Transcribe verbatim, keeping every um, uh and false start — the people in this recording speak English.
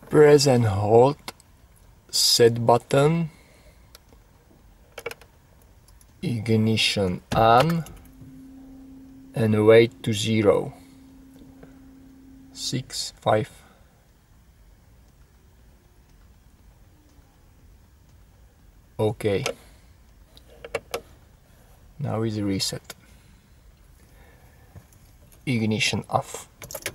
Press and hold set button, ignition on, and wait to zero. Six, five. Okay. Now is reset. Ignition off.